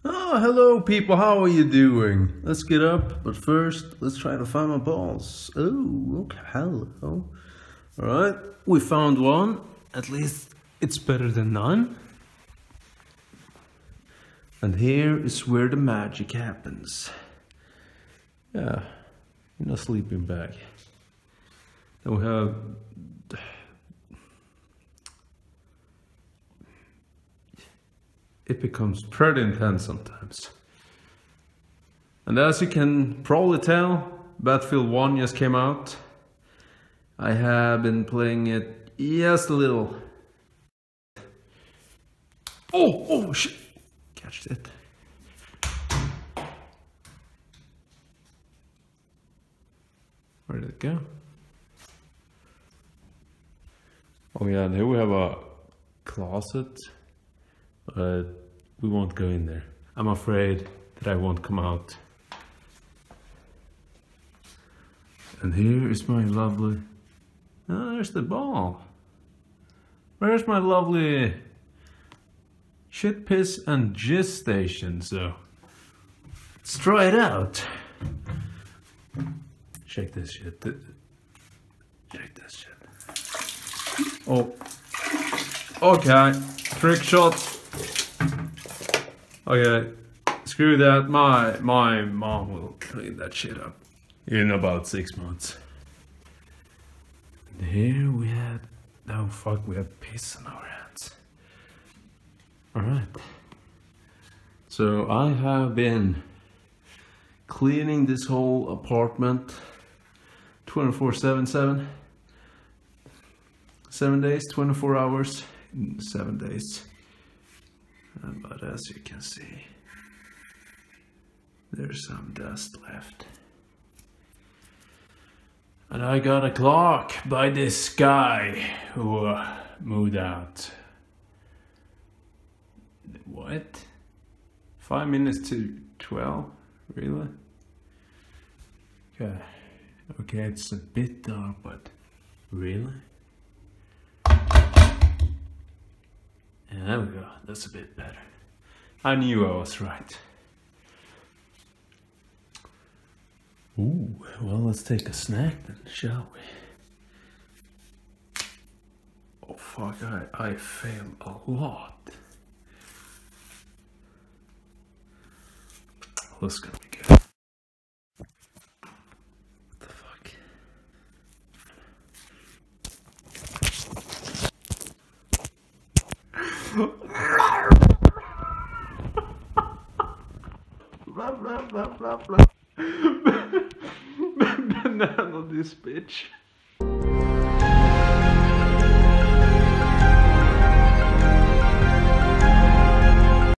Oh, hello people, how are you doing? Let's get up, but first, let's try to find my balls. Oh, okay, hello. Alright, we found one. At least it's better than none. And here is where the magic happens. Yeah, in a sleeping bag. Then we have... It becomes pretty intense sometimes. And as you can probably tell, Battlefield 1 just came out. I have been playing it just a little. Oh shit! Catch it. Where did it go? Oh yeah, and here we have a closet. But we won't go in there. I'm afraid that I won't come out. And here is my lovely... Oh, there's the ball. Where's my lovely shit, piss and jizz station? So let's try it out. Check this shit. Check this shit. Oh. Okay. Trick shot. Okay, screw that. My mom will clean that shit up in about 6 months. And here we had... Oh fuck, we have piss on our hands. Alright. So I have been cleaning this whole apartment 24/7. 7 days, 24 hours, 7 days. But as you can see, there's some dust left. And I got a clock by this guy who moved out. What? 5 minutes to 12? Really? Okay. Okay, it's a bit dark, but really? There we go, that's a bit better. I knew I was right. Ooh, well, let's take a snack then, shall we? Oh fuck, I failed a lot. Let's go be good. What the fuck? Banana this bitch.